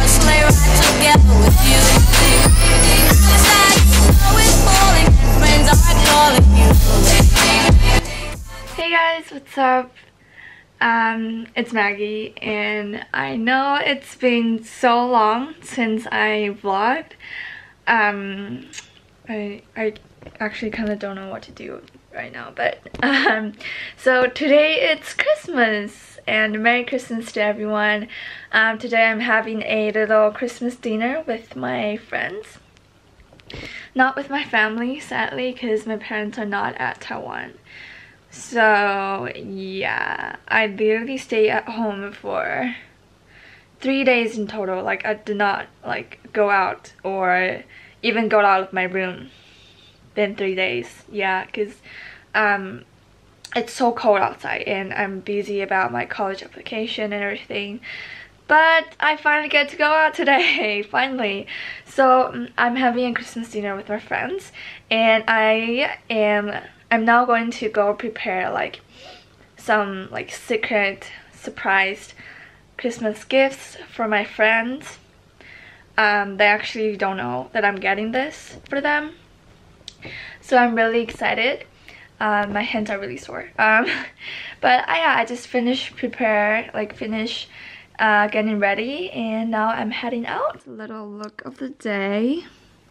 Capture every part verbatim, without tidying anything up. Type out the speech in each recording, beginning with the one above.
sleigh ride together with you. It's like snow is falling and friends are calling you. Hey guys, what's up? Um, it's Maggie, and I know it's been so long since I vlogged. Um, I, I actually kind of don't know what to do right now, but um, so today it's Christmas, and Merry Christmas to everyone. Um, today I'm having a little Christmas dinner with my friends. Not with my family, sadly, because my parents are not at Taiwan. So yeah, I literally stayed at home for three days in total. Like, I did not like go out or even go out of my room in three days. Yeah, because um it's so cold outside and I'm busy about my college application and everything. But I finally get to go out today, finally. So um, I'm having a Christmas dinner with my friends, and I am I'm now going to go prepare like some like secret surprised Christmas gifts for my friends. Um, they actually don't know that I'm getting this for them, so I'm really excited. Um, my hands are really sore. Um, but uh, yeah, I just finished prepare like finish uh, getting ready, and now I'm heading out. A little look of the day.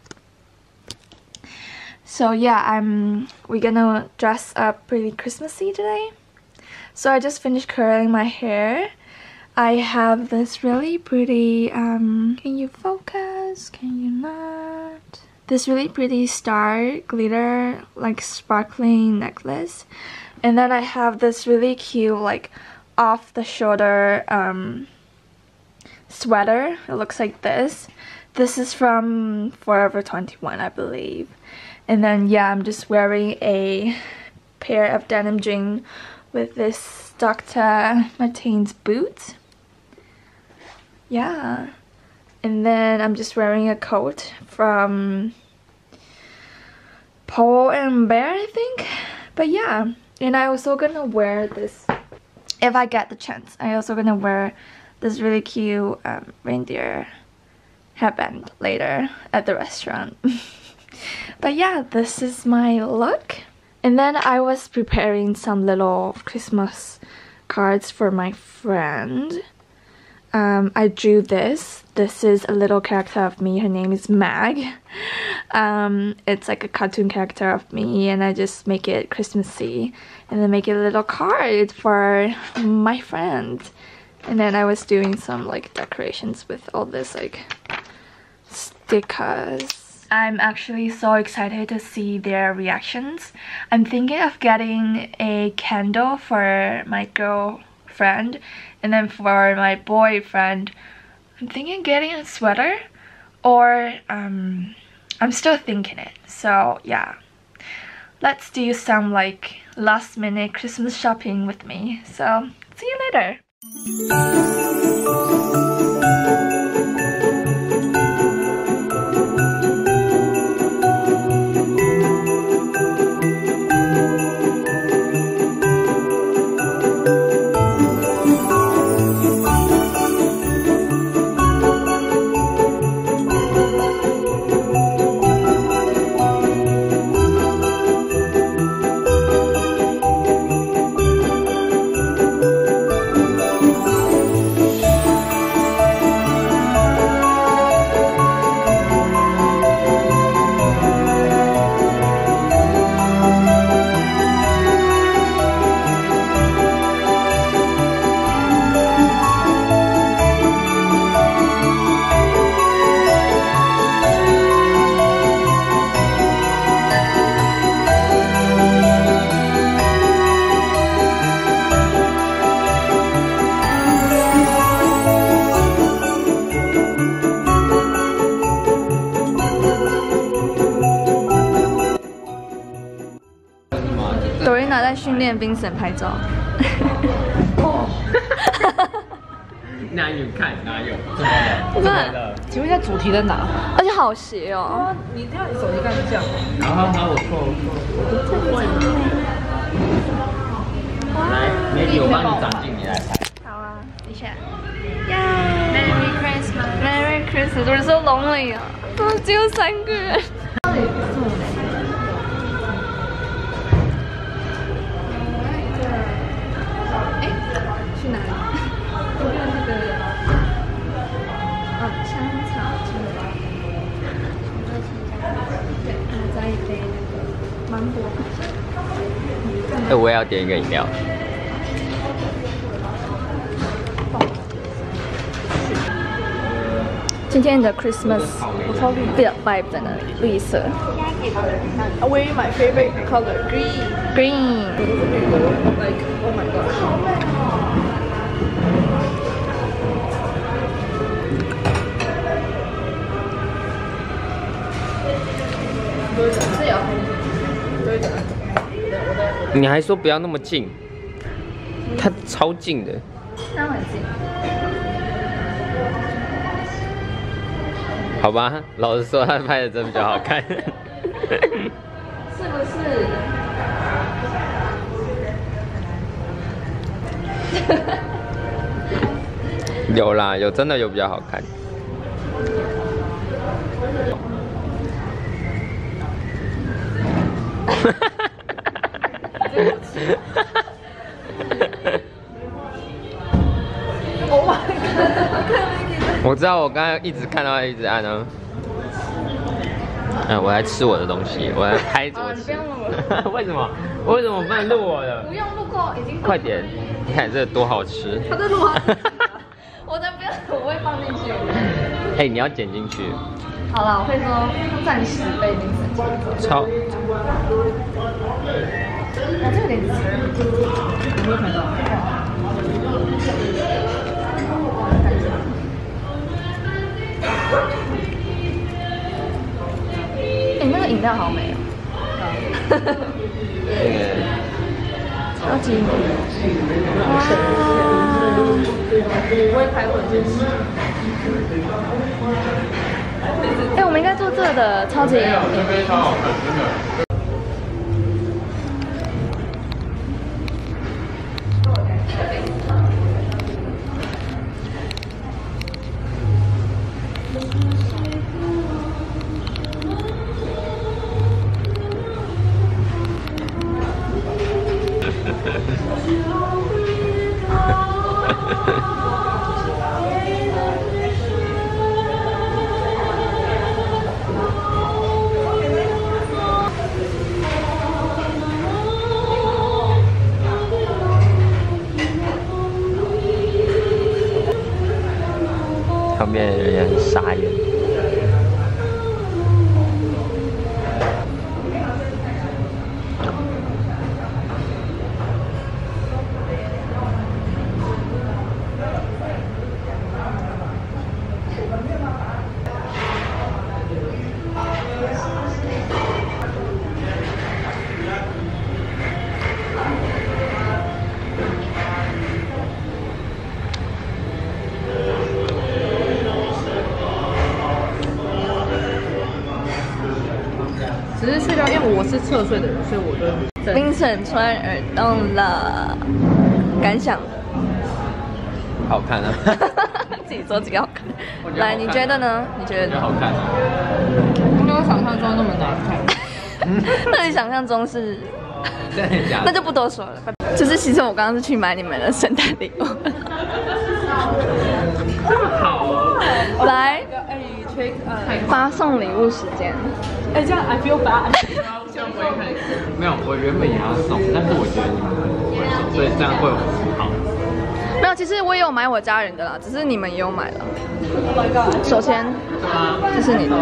So yeah, I'm we're gonna dress up pretty Christmassy today. So I just finished curling my hair. I have this really pretty um can you focus? Can you not? This really pretty star glitter like sparkling necklace. And then I have this really cute like off the shoulder um sweater. It looks like this. This is from Forever twenty-one, I believe. And then yeah, I'm just wearing a pair of denim jeans with this Doctor Martens boots. Yeah. And then I'm just wearing a coat from Pull and Bear, I think. But yeah, and I also gonna wear this, if I get the chance, I also gonna wear this really cute um, reindeer headband later at the restaurant. But yeah, this is my look. And then I was preparing some little Christmas cards for my friend. Um, I drew this. This is a little character of me. Her name is Mag. Um, it's like a cartoon character of me, and I just make it Christmassy and then make it a little card for my friend. And then I was doing some like decorations with all this like stickers. I'm actually so excited to see their reactions. I'm thinking of getting a candle for my girlfriend, and then for my boyfriend, I'm thinking getting a sweater, or um, I'm still thinking it. So yeah, let's do some like last minute Christmas shopping with me. So see you later. Dorina 在训练冰神拍照。 哪有看哪有？ 真的？ 请问一下主题在哪？ 而且好斜哦。 你这样你手机干是这样。 然后好，我错我错。来 ，maybe 我帮你长进，你来拍。 好啊，等一下。耶 ！Merry Christmas！Merry Christmas. We're so lonely 啊，只有三个人。哎，去哪里？我看那个，哦，香草鸡吧。对，然后再一杯那个芒果。 哎，我也要点一个饮料。 今天的 Christmas vibe 在哪里？绿色。 I wear my favorite color, green. Green. Like, oh my gosh. 你还说不要那么近，它超近的。 那很近。 好吧，老实说，他拍的真比较好看。 是不是？ 有啦，有真的有比较好看。 Oh my god！ 我知道，我刚才一直看到他一直按啊。嗯，我来吃我的东西，我来拍我吃。为什么？为什么不能录我的？ 不用录过，已经。 快点，你看这多好吃。 他在录啊。我的不要，我会放进去。 哎，你要剪进去。 好了，我会说暂时被那个。 超。 我这有点吃。有没有看到？哎，那个饮料好美哦。 那个超级美。哇！ 我会拍混进去。 哎，我们应该做这的，超级。 这杯超好看，真的。 旁边的人也很傻眼。 只是睡觉，因为我是侧睡的人，所以我就。 Vincent 穿耳洞了，感想？ 好看啊！ 自己说自己好看。来，你觉得呢？你觉得？ 好看。 没有想象中那么难看。 那你想象中是？ 真的假的？ 那就不多说了。就是其实我刚刚是去买你们的圣诞礼物。 好。 来，发送礼物时间。 哎，这样 I feel bad。 这样不会看。没有，我原本也要送，但是我觉得你们可能不会送，所以这样会有好。 没有，其实我也有买我家人的啦，只是你们也有买了。Oh my god！ 首先，这是你的。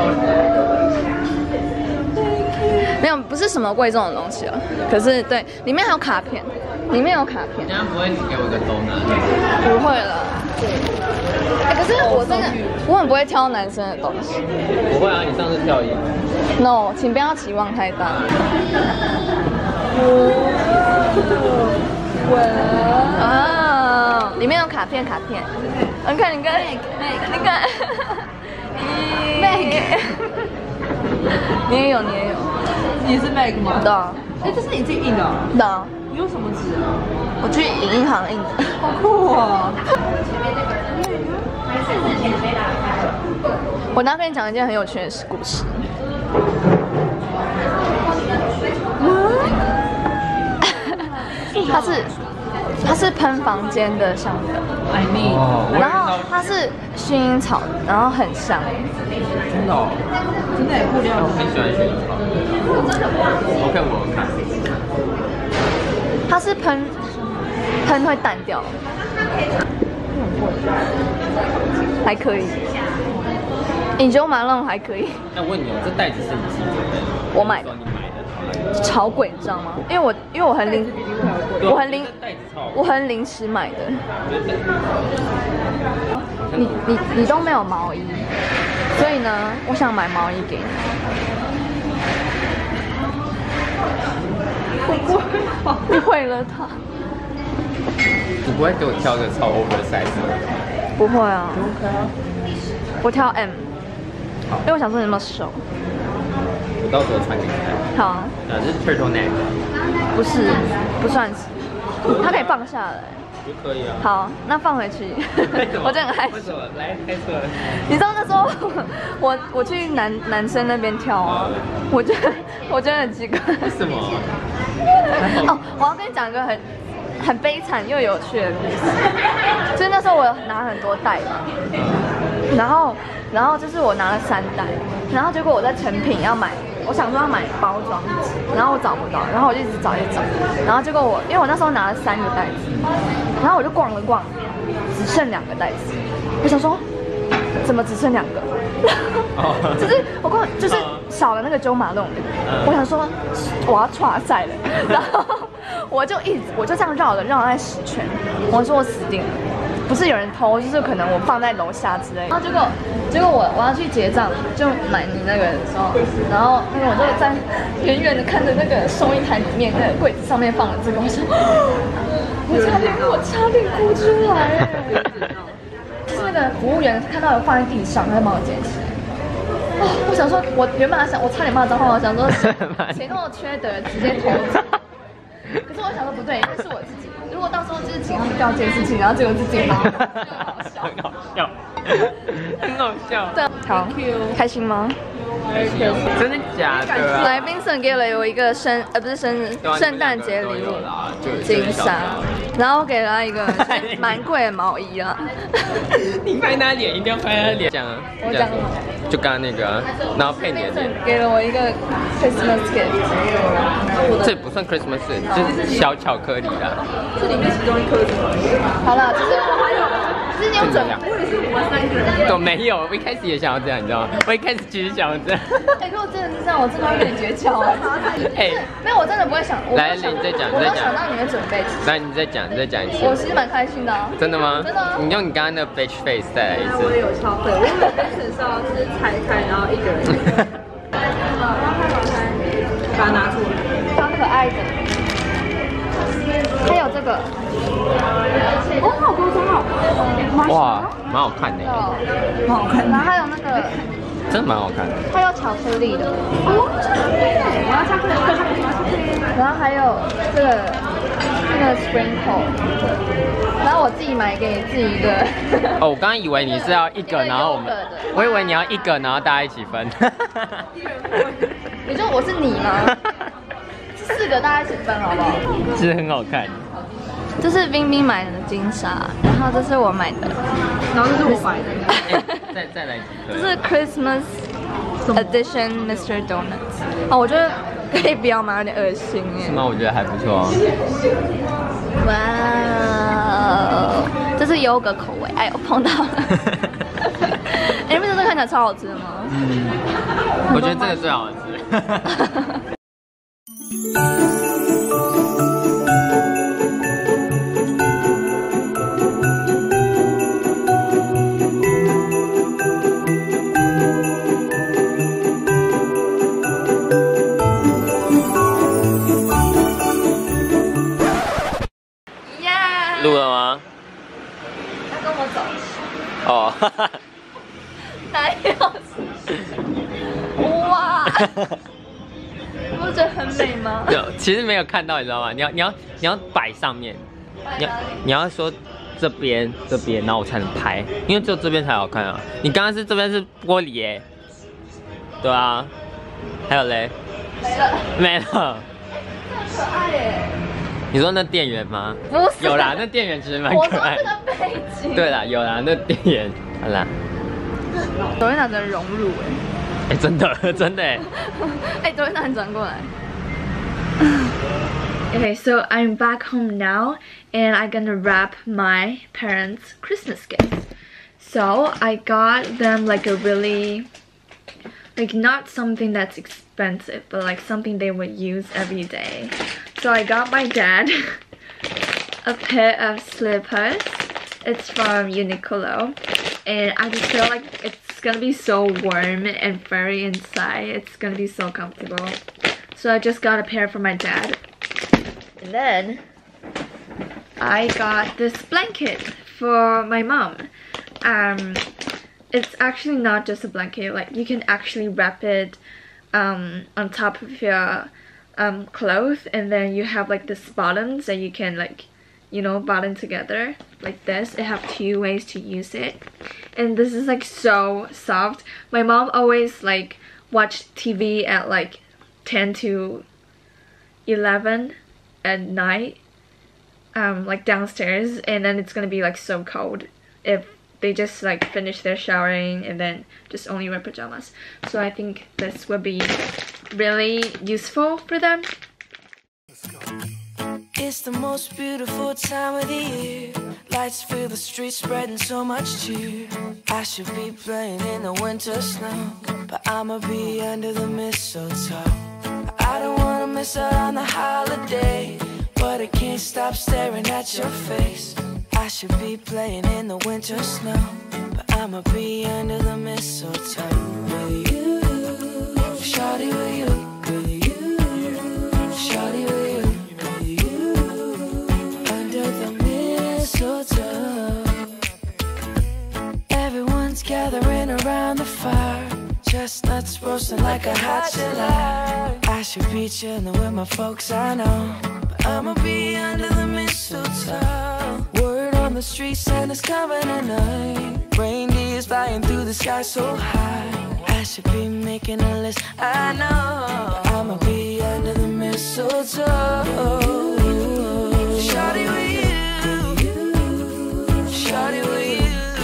没有，不是什么贵重的东西了。可是对，里面还有卡片，里面有卡片。 这样不会给我一个兜拿？ 不会了。哎、欸，可是我真的，我很不会挑男生的东西。 不会啊，你上次挑衣服。 No， 请不要期望太大。哇！啊，里面有卡片，卡片。你看，你看，你看，你看。你也有，你也有。 你是 Meg 吗？ 对。 哎，这是你自己印的？ 对。 你用什么纸啊？ 我去影印行印的。 好酷啊！ 我等下跟你讲一件很有趣的故事。它是它是喷房间的香氛， 哦， 然后它是薰衣草，然后很香。 真的哦， 真的也不料。 我很喜欢薰衣草。OK， 我看。 它是喷喷会淡掉，还可以。你觉得马龙还可以？ 那我问你哦，这袋子是你自己的？ 我买的。 你买的？ 超贵，你知道吗？因为我因为我很临，我很临，我很临时买的。你你你都没有毛衣，所以呢，我想买毛衣给你。我不会，你毁了它。 你不会给我挑个超 oversize 的？ 不会啊。我挑 M， 因为我想说你那么瘦。 我到时候穿给你看。 好啊。 啊，这是 turtleneck。 不是，不算是，它可以放下来。 就可以啊。 好，那放回去。我真的很害羞。 为什么？来，开车。 你知道那时候我我去男男生那边跳啊，我觉得我觉得很奇怪。 为什么？ 哦，我要跟你讲一个很很悲惨又有趣的故事。就是那时候我拿很多袋嘛，然后然后就是我拿了三袋，然后结果我在成品要买。我想说要买包装纸，然后我找不到，然后我就一直找一直找，然后结果我因为我那时候拿了三个袋子，然后我就逛了逛，只剩两个袋子，我想说怎么只剩两个？就是我逛就是少了那个周马龙的，我想说我要岔赛了，然后我就一直我就这样绕了绕了大概十圈，我说我死定了。不是有人偷，就是可能我放在楼下之类的。然后结果，结果我我要去结账，就买你那个的时候，然后那个我就在远远的看着那个收银台里面那个柜子上面放了这个，我说，我差点我差点哭出来哎！就是那个服务员看到有放在地上，他就帮我捡起来。哦，我想说，我原本还想，我差点骂脏话，我想说谁那么缺德，直接偷走。可是我想说不对，那是我自己。如果到时候就是警方调监视器，然后结果是自己拿，就很好笑。 很好笑，很好笑。 对，好，开心吗？ 真的假的啊？ 来，Vincent给了我一个生呃不是生日，圣诞节礼物，金莎，然后给了他一个蛮贵的毛衣啊。 你拍他脸，一定要拍他脸。讲啊， 我讲什么？ 就刚刚那个啊，然后配你的脸。 给了我一个 Christmas gift。 这不算 Christmas， 就是小巧克力啦。 这里面其中一颗是吗？ 好了，就是还有，就是你有准备。 我也是我们三个人。 都没有，我一开始也想要这样，你知道吗？我一开始其实想要这样。 哎，如果真的是这样，我真的会跟你绝交哎。哎，没有，我真的不会想。 来，你再讲， 我你再讲。 没有想到你会准备。 来，你再讲，你再讲一次。 我其实蛮开心的啊。 真的吗？ 真的啊。 你用你刚刚那个 bitch face 再来一次。 我也有敲对，我以为变成是要就是拆开，然后一个人。然后他把它把它拿出来， 超可爱的。还有这个。哦，好多张哦。 哇，蛮好看的。 蛮好看。然后还有那个。 真的蛮好看的。 它有巧克力的。哦，巧克力！我要巧克力，我要巧克力，我要巧克力。然后还有这个那个 sprinkle， 然后我自己买给自己一个。 哦，我刚刚以为你是要一个，然后我们，我以为你要一个，然后大家一起分。 你说我是你吗？四个大家一起分好不好？ 其实很好看。 这是冰冰买的金莎，然后这是我买的， 然后这是我买的。 再再来几颗。 这是 Christmas Edition Mister Donuts。哦，我觉得可以不要买，有点恶心耶。 是吗？我觉得还不错。 哇哦，这是优格口味，哎，我碰到了。哎，你不觉得这看起来超好吃的吗？ 嗯，我觉得这个最好吃。录了吗？ 要跟我走。 哦， 哪有？哇！你不觉得很美吗？ 有，其实没有看到，你知道吗？你要你要你要摆上面，你要你要说这边这边，然后我才能拍，因为只有这边才好看啊。你刚刚是这边是玻璃耶，对啊，还有嘞， 没了， 没了。 可爱耶！ 你说那店员吗？ 不是， 有啦，那店员其实蛮可爱。 我说这个背景。 对啦，有啦，那店员，好啦。 朵瑞娜的融入哎、欸，真的真的哎。 哎，朵瑞娜，你转过来。 Okay, so I'm back home now and I'm gonna wrap my parents' Christmas gifts. So I got them like a really, like not something that's expensive, but like something they would use every day. So I got my dad a pair of slippers. It's from Uniqlo. And I just feel like it's gonna be so warm and furry inside. It's gonna be so comfortable. So I just got a pair for my dad. And then I got this blanket for my mom. Um, it's actually not just a blanket. Like you can actually wrap it um, on top of your um, clothes, and then you have like this bottoms that you can like, you know, button together like this. It have two ways to use it, and this is like so soft. My mom always like watch T V at like ten to eleven at night, um, like downstairs, and then it's gonna be like so cold if they just like finish their showering and then just only wear pajamas. So I think this would be really useful for them. It's the most beautiful time of the year. Lights fill the streets, spreading so much cheer. I should be playing in the winter snow, but I'ma be under the mistletoe. I don't wanna miss out on the holiday, but I can't stop staring at your face. I should be playing in the winter snow, but I'ma be under the mistletoe. With you, shawty, with you, with you, shawty, with you, with you, under the mistletoe. Everyone's gathering around the fire, chestnuts roasting like a hot July. I should be chilling with my folks, I know, but I'ma be under the mistletoe. Word on the street, Santa's coming tonight. Reindeer's flying through the sky so high. I should be making a list, I know, but I'ma be under the mistletoe. Shawty with you, shawty with you.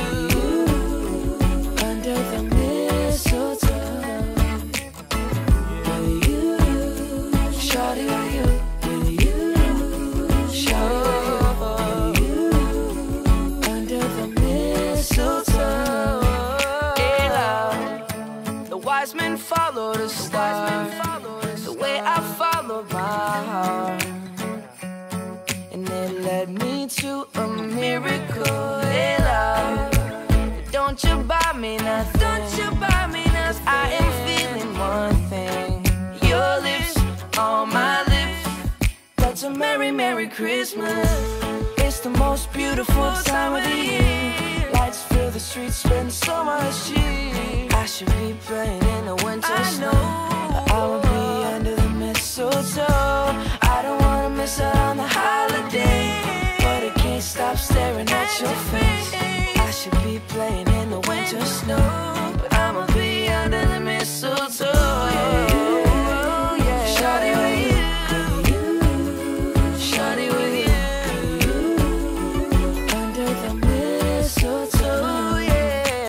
Follow the star, the way I followed my heart, and it led me to a miracle. Hey love, don't you buy me nothing, don't you buy me nothing. I am feeling one thing, your lips on my lips. That's a merry, merry Christmas. It's the most beautiful time of the year. Lights fill the streets, spend so much cheer. I should be playing in the winter snow, but I will be